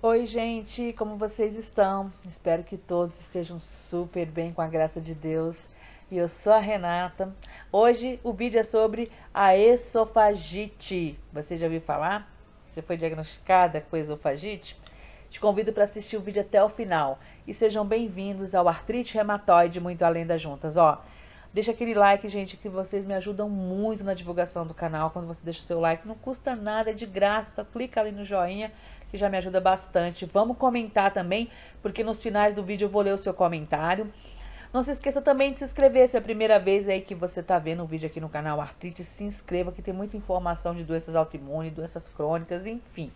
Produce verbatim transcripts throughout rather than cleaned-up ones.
Oi, gente, como vocês estão? Espero que todos estejam super bem com a graça de Deus. E eu sou a Renata. Hoje o vídeo é sobre a esofagite. Você já ouviu falar? Você foi diagnosticada com esofagite? Te convido para assistir o vídeo até o final. E sejam bem-vindos ao Artrite Reumatoide Muito Além das Juntas. Ó, deixa aquele like, gente, que vocês me ajudam muito na divulgação do canal. Quando você deixa o seu like, não custa nada, é de graça. Só clica ali no joinha, que já me ajuda bastante. Vamos comentar também, porque nos finais do vídeo eu vou ler o seu comentário. Não se esqueça também de se inscrever, se é a primeira vez aí que você está vendo um vídeo aqui no canal Artrite, se inscreva, que tem muita informação de doenças autoimunes, doenças crônicas, enfim.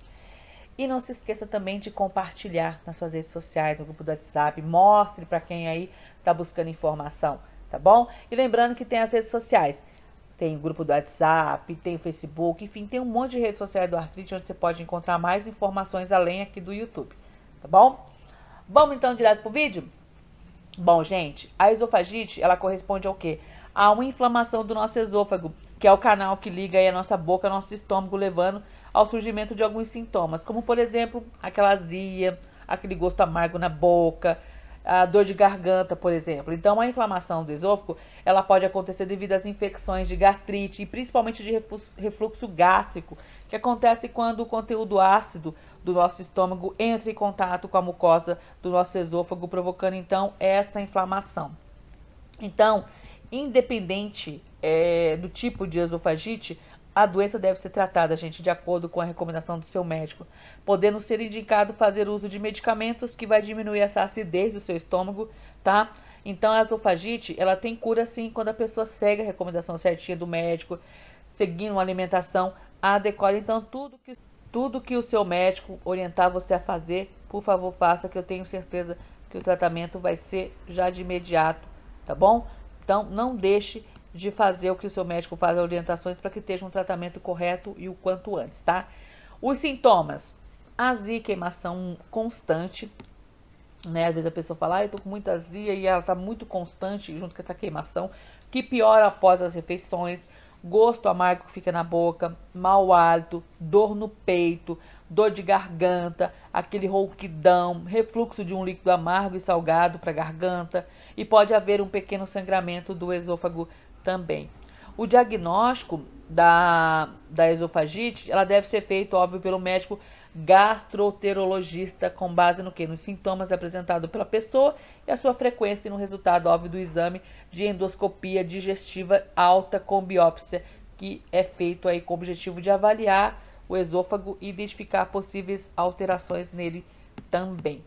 E não se esqueça também de compartilhar nas suas redes sociais, no grupo do WhatsApp, mostre para quem aí está buscando informação, tá bom? E lembrando que tem as redes sociais. Tem o grupo do WhatsApp, tem o Facebook, enfim, tem um monte de redes sociais do Artrite onde você pode encontrar mais informações além aqui do YouTube, tá bom? Vamos então direto pro vídeo? Bom, gente, a esofagite, ela corresponde ao quê? A uma inflamação do nosso esôfago, que é o canal que liga aí a nossa boca ao nosso estômago, levando ao surgimento de alguns sintomas, como por exemplo, aquela azia, aquele gosto amargo na boca, a dor de garganta, por exemplo. Então, a inflamação do esôfago, ela pode acontecer devido às infecções de gastrite e principalmente de refluxo gástrico, que acontece quando o conteúdo ácido do nosso estômago entra em contato com a mucosa do nosso esôfago, provocando então essa inflamação. Então, independente é, do tipo de esofagite, a doença deve ser tratada, gente, de acordo com a recomendação do seu médico, podendo ser indicado fazer uso de medicamentos que vai diminuir essa acidez do seu estômago, tá? Então, a esofagite, ela tem cura sim quando a pessoa segue a recomendação certinha do médico, seguindo uma alimentação adequada. Então, tudo que, tudo que o seu médico orientar você a fazer, por favor, faça, que eu tenho certeza que o tratamento vai ser já de imediato, tá bom? Então, não deixe de fazer o que o seu médico faz, as orientações, para que esteja um tratamento correto e o quanto antes, tá? Os sintomas: azia e queimação constante, né? Às vezes a pessoa fala, ah, eu tô com muita azia e ela tá muito constante junto com essa queimação, que piora após as refeições, gosto amargo que fica na boca, mau hálito, dor no peito, dor de garganta, aquele rouquidão, refluxo de um líquido amargo e salgado para a garganta, e pode haver um pequeno sangramento do esôfago também. O diagnóstico da, da esofagite, ela deve ser feito, óbvio, pelo médico gastroenterologista, com base no que? Nos sintomas apresentados pela pessoa e a sua frequência, e no resultado, óbvio, do exame de endoscopia digestiva alta com biópsia, que é feito aí com o objetivo de avaliar o esôfago e identificar possíveis alterações nele também.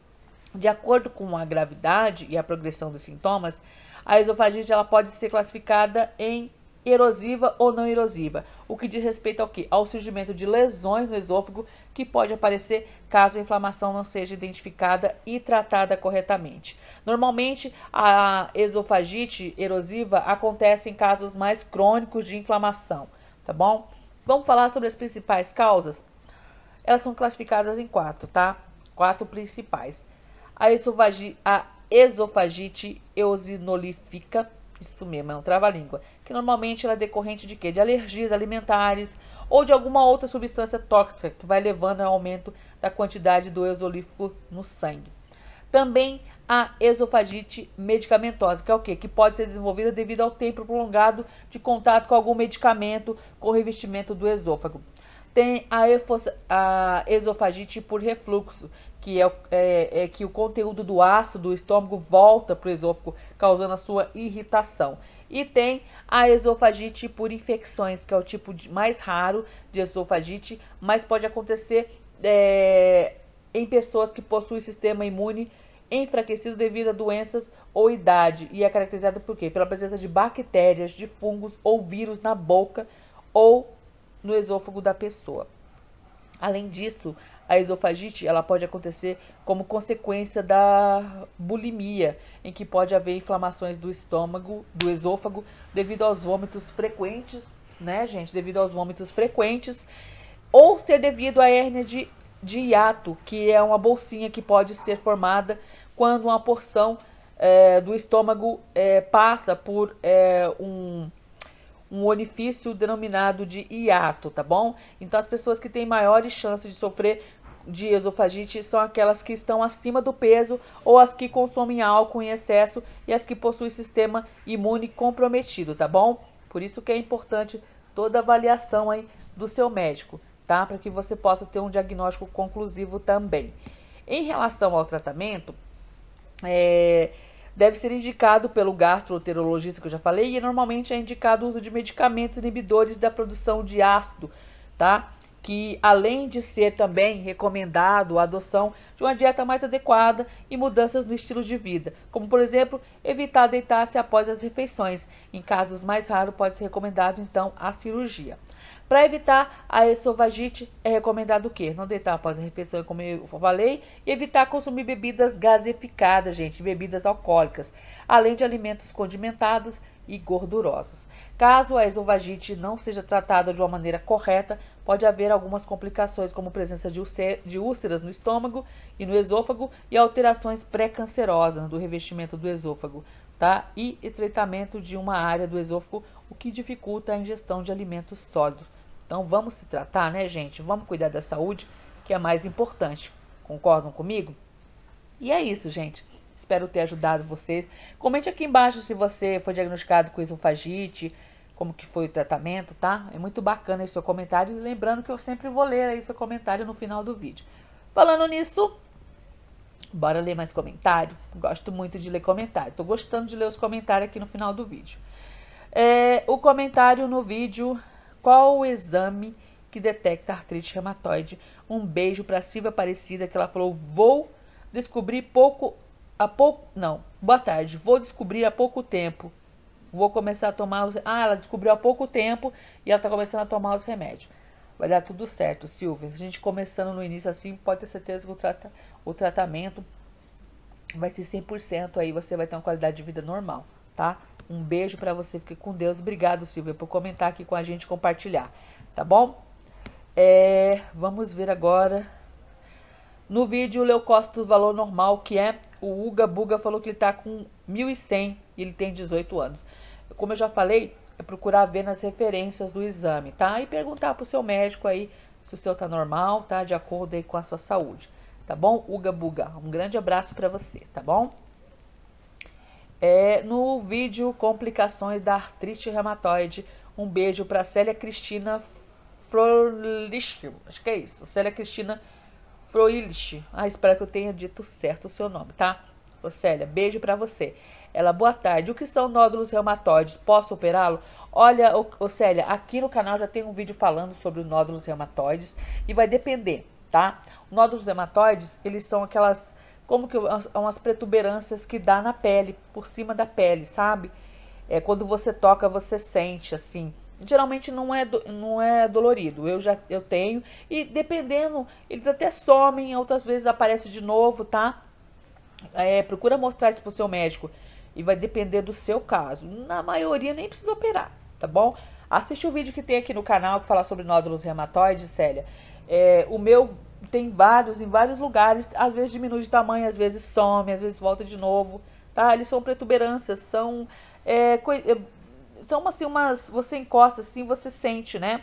De acordo com a gravidade e a progressão dos sintomas, a esofagite ela pode ser classificada em erosiva ou não erosiva, o que diz respeito ao quê? Ao surgimento de lesões no esôfago, que pode aparecer caso a inflamação não seja identificada e tratada corretamente. Normalmente, a esofagite erosiva acontece em casos mais crônicos de inflamação, tá bom? Vamos falar sobre as principais causas? Elas são classificadas em quatro, tá? Quatro principais. A esofagite, a esofagite eosinolífica, isso mesmo, é um trava-língua, que normalmente ela é decorrente de quê? De alergias alimentares ou de alguma outra substância tóxica que vai levando ao aumento da quantidade do eosolífico no sangue. Também a esofagite medicamentosa, que é o quê? Que pode ser desenvolvida devido ao tempo prolongado de contato com algum medicamento com revestimento do esôfago. Tem a, a esofagite por refluxo, que é, é, é que o conteúdo do ácido do estômago volta para o esôfago, causando a sua irritação. E tem a esofagite por infecções, que é o tipo de, mais raro de esofagite, mas pode acontecer é, em pessoas que possuem sistema imune enfraquecido devido a doenças ou idade, e é caracterizada por quê? Pela presença de bactérias, de fungos ou vírus na boca ou no esôfago da pessoa. Além disso, a esofagite ela pode acontecer como consequência da bulimia, em que pode haver inflamações do estômago, do esôfago, devido aos vômitos frequentes, né, gente? Devido aos vômitos frequentes, ou ser devido à hérnia de, de hiato, que é uma bolsinha que pode ser formada quando uma porção é, do estômago é, passa por é, um um orifício denominado de hiato, tá bom? Então, as pessoas que têm maiores chances de sofrer de esofagite são aquelas que estão acima do peso ou as que consomem álcool em excesso e as que possuem sistema imune comprometido, tá bom? Por isso que é importante toda a avaliação aí do seu médico, tá? Para que você possa ter um diagnóstico conclusivo também. Em relação ao tratamento, é, deve ser indicado pelo gastroenterologista, que eu já falei, e normalmente é indicado o uso de medicamentos inibidores da produção de ácido, tá? Que além de ser também recomendado a adoção de uma dieta mais adequada e mudanças no estilo de vida, como por exemplo, evitar deitar-se após as refeições. Em casos mais raros pode ser recomendado então a cirurgia. Para evitar a esofagite é recomendado o quê? Não deitar após a refeição, como eu falei, e evitar consumir bebidas gaseificadas, gente, bebidas alcoólicas, além de alimentos condimentados e gordurosos. Caso a esofagite não seja tratada de uma maneira correta, pode haver algumas complicações, como presença de úlceras no estômago e no esôfago e alterações pré-cancerosas do revestimento do esôfago, tá? E estreitamento de uma área do esôfago, o que dificulta a ingestão de alimentos sólidos. Então vamos se tratar, né, gente? Vamos cuidar da saúde, que é mais importante. Concordam comigo? E é isso, gente. Espero ter ajudado vocês. Comente aqui embaixo se você foi diagnosticado com esofagite, como que foi o tratamento, tá? É muito bacana esse seu comentário. E lembrando que eu sempre vou ler aí seu comentário no final do vídeo. Falando nisso, bora ler mais comentário. Gosto muito de ler comentário. Tô gostando de ler os comentários aqui no final do vídeo. É, o comentário no vídeo: qual o exame que detecta artrite reumatoide? Um beijo para Silvia Aparecida, que ela falou: vou descobrir pouco a pouco, não, boa tarde, vou descobrir há pouco tempo. Vou começar a tomar os... Ah, ela descobriu há pouco tempo e ela tá começando a tomar os remédios. Vai dar tudo certo, Silvia. A gente começando no início assim, pode ter certeza que o, trata... o tratamento vai ser cem por cento aí, você vai ter uma qualidade de vida normal, tá? Um beijo pra você, fique com Deus. Obrigado, Silvia, por comentar aqui com a gente, compartilhar, tá bom? É... Vamos ver agora. No vídeo, o leucócito valor normal, que é o Uga Buga, falou que ele tá com mil e cem e ele tem dezoito anos. Como eu já falei, é procurar ver nas referências do exame, tá? E perguntar pro seu médico aí se o seu tá normal, tá? De acordo aí com a sua saúde, tá bom? Uga Buga, um grande abraço pra você, tá bom? É, no vídeo, complicações da artrite reumatoide, um beijo pra Célia Cristina Frolich, acho que é isso, Célia Cristina Froilich. Ah, espero que eu tenha dito certo o seu nome, tá? Ô Célia, beijo pra você. Ela, boa tarde. O que são nódulos reumatoides? Posso operá-lo? Olha, ô, ô Célia, aqui no canal já tem um vídeo falando sobre os nódulos reumatoides e vai depender, tá? Nódulos reumatoides, eles são aquelas, como que, umas protuberâncias que dá na pele, por cima da pele, sabe? É, quando você toca, você sente, assim. Geralmente não é, do, não é dolorido, eu já eu tenho, e dependendo, eles até somem, outras vezes aparece de novo, tá? É, procura mostrar isso pro seu médico, e vai depender do seu caso. Na maioria nem precisa operar, tá bom? Assiste o vídeo que tem aqui no canal que fala sobre nódulos reumatoides, Célia. É, o meu tem vários, em vários lugares, às vezes diminui de tamanho, às vezes some, às vezes volta de novo, tá? Eles são protuberâncias, são... É, Então, assim, umas, você encosta assim, você sente, né?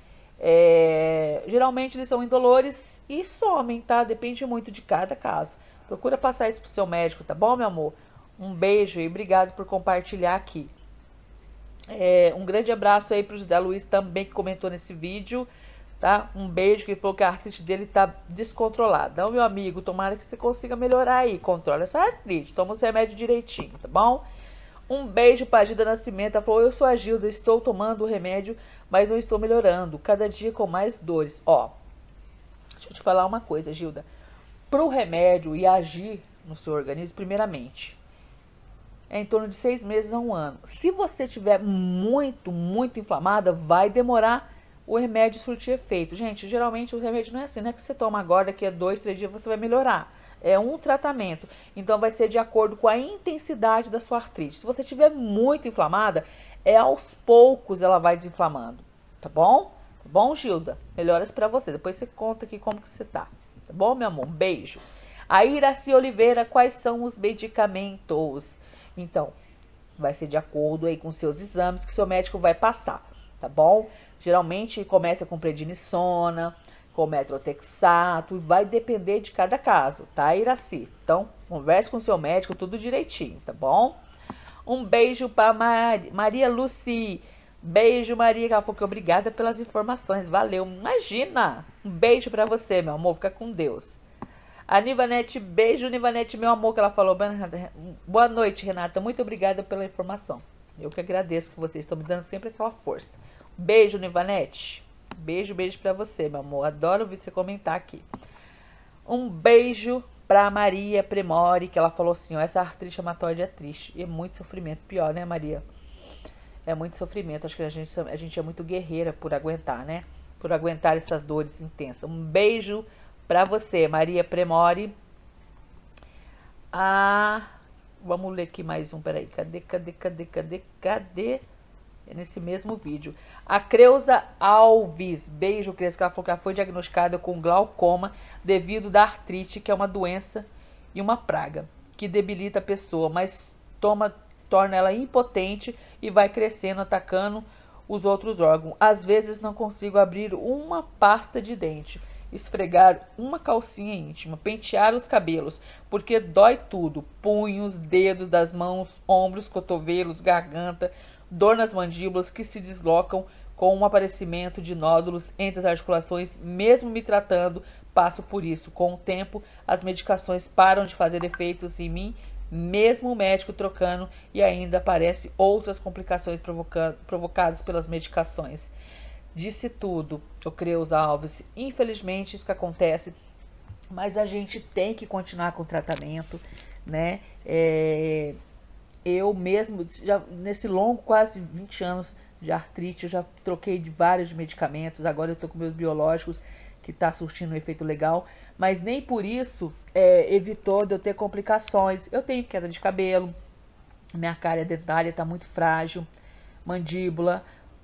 É, geralmente eles são indolores e somem, tá? Depende muito de cada caso. Procura passar isso pro seu médico, tá bom, meu amor? Um beijo e obrigado por compartilhar aqui. É, um grande abraço aí pro José Luiz também, que comentou nesse vídeo, tá? Um beijo, que ele falou que a artrite dele tá descontrolada. Então, meu amigo, tomara que você consiga melhorar aí. Controla essa artrite, toma os remédios direitinho, tá bom? Um beijo para a Gilda Nascimento. Ela falou: eu sou a Gilda, estou tomando o remédio, mas não estou melhorando. Cada dia com mais dores. Ó, deixa eu te falar uma coisa, Gilda. Para o remédio e agir no seu organismo, primeiramente, é em torno de seis meses a um ano. Se você estiver muito, muito inflamada, vai demorar o remédio surtir efeito. Gente, geralmente o remédio não é assim, não é que você toma agora, daqui a dois, três dias você vai melhorar. É um tratamento, então vai ser de acordo com a intensidade da sua artrite. Se você estiver muito inflamada, é aos poucos ela vai desinflamando, tá bom? Tá bom, Gilda? Melhoras pra você, depois você conta aqui como que você tá, tá bom, meu amor? Um beijo. A Iraci Oliveira, quais são os medicamentos? Então, vai ser de acordo aí com seus exames que o seu médico vai passar, tá bom? Geralmente começa com prednisona, com metrotexato, vai depender de cada caso, tá, Iraci? Então, converse com o seu médico, tudo direitinho, tá bom? Um beijo para Mar... Maria Luci. Beijo, Maria, que ela falou que obrigada pelas informações, valeu, imagina! Um beijo para você, meu amor, fica com Deus. A Nivanete, beijo, Nivanete, meu amor, que ela falou. Boa noite, Renata, muito obrigada pela informação. Eu que agradeço que vocês estão me dando sempre aquela força. Beijo, Nivanete. Beijo, beijo pra você, meu amor. Adoro ouvir você comentar aqui. Um beijo pra Maria Premori, que ela falou assim, ó, essa artrite reumatoide é triste e é muito sofrimento. Pior, né, Maria? É muito sofrimento. Acho que a gente, a gente é muito guerreira por aguentar, né? Por aguentar essas dores intensas. Um beijo pra você, Maria Premori. Ah, vamos ler aqui mais um, peraí. Cadê, cadê, cadê, cadê, cadê? É nesse mesmo vídeo. A Creuza Alves, beijo, Creuza, que ela falou que ela foi diagnosticada com glaucoma devido da artrite, que é uma doença e uma praga que debilita a pessoa, mas toma, torna ela impotente e vai crescendo, atacando os outros órgãos. Às vezes não consigo abrir uma pasta de dente, esfregar uma calcinha íntima, pentear os cabelos, porque dói tudo, punhos, dedos das mãos, ombros, cotovelos, garganta, dor nas mandíbulas que se deslocam com um aparecimento de nódulos entre as articulações. Mesmo me tratando, passo por isso. Com o tempo, as medicações param de fazer efeitos em mim, mesmo o médico trocando, e ainda aparecem outras complicações provocadas pelas medicações. Disse tudo, o Creuza Alves. Infelizmente, isso que acontece, mas a gente tem que continuar com o tratamento, né? É... Eu mesmo, já, nesse longo, quase vinte anos de artrite, eu já troquei de vários medicamentos. Agora eu tô com meus biológicos, que tá surtindo um efeito legal. Mas nem por isso é, evitou de eu ter complicações. Eu tenho queda de cabelo, minha cárie dentária tá muito frágil, mandíbula,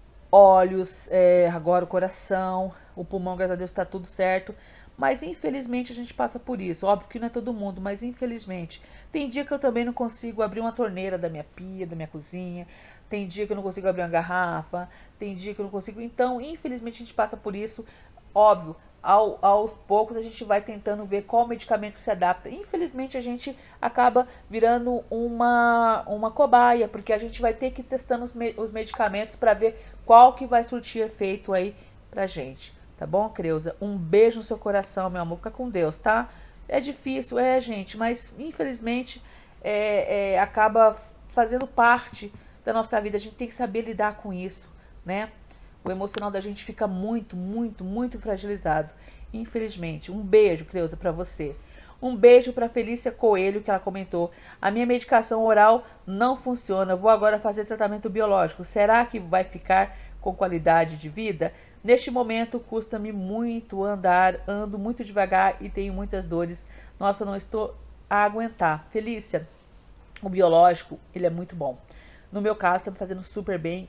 olhos, é, agora o coração, o pulmão, graças a Deus, tá tudo certo. Mas infelizmente a gente passa por isso. Óbvio que não é todo mundo, mas infelizmente. Tem dia que eu também não consigo abrir uma torneira da minha pia, da minha cozinha. Tem dia que eu não consigo abrir uma garrafa. Tem dia que eu não consigo. Então, infelizmente a gente passa por isso. Óbvio, ao, aos poucos a gente vai tentando ver qual medicamento se adapta. Infelizmente a gente acaba virando uma, uma cobaia, porque a gente vai ter que ir testando os, me, os medicamentos para ver qual que vai surtir efeito aí pra gente. Tá bom, Creuza? Um beijo no seu coração, meu amor. Fica com Deus, tá? É difícil, é, gente, mas infelizmente é, é, acaba fazendo parte da nossa vida. A gente tem que saber lidar com isso, né? O emocional da gente fica muito, muito, muito fragilizado, infelizmente. Um beijo, Creuza, pra você. Um beijo pra Felícia Coelho, que ela comentou. A minha medicação oral não funciona. Vou agora fazer tratamento biológico. Será que vai ficar com qualidade de vida? Neste momento, custa-me muito andar, ando muito devagar e tenho muitas dores. Nossa, não estou a aguentar. Felícia, o biológico, ele é muito bom. No meu caso, está me fazendo super bem,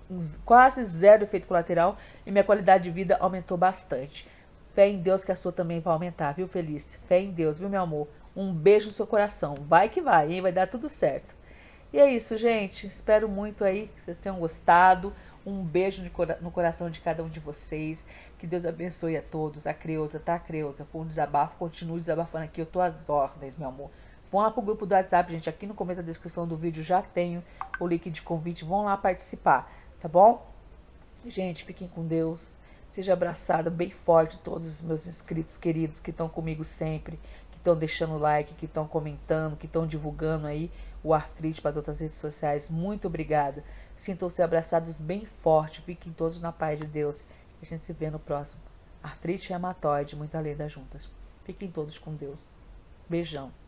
quase zero efeito colateral e minha qualidade de vida aumentou bastante. Fé em Deus que a sua também vai aumentar, viu, Felícia? Fé em Deus, viu, meu amor? Um beijo no seu coração. Vai que vai, hein? Vai dar tudo certo. E é isso, gente. Espero muito aí que vocês tenham gostado. Um beijo no coração de cada um de vocês. Que Deus abençoe a todos. A Creuza, tá, Creuza? Foi um desabafo. Continue desabafando aqui. Eu tô às ordens, meu amor. Vão lá pro grupo do WhatsApp, gente. Aqui no começo da descrição do vídeo já tenho o link de convite. Vão lá participar, tá bom? Gente, fiquem com Deus. Seja abraçado bem forte todos os meus inscritos queridos que estão comigo sempre. Que estão deixando like, que estão comentando, que estão divulgando aí o Artrite para as outras redes sociais. Muito obrigada. Sintam-se abraçados bem forte. Fiquem todos na paz de Deus. A gente se vê no próximo. Artrite reumatoide, muito além das juntas. Fiquem todos com Deus. Beijão.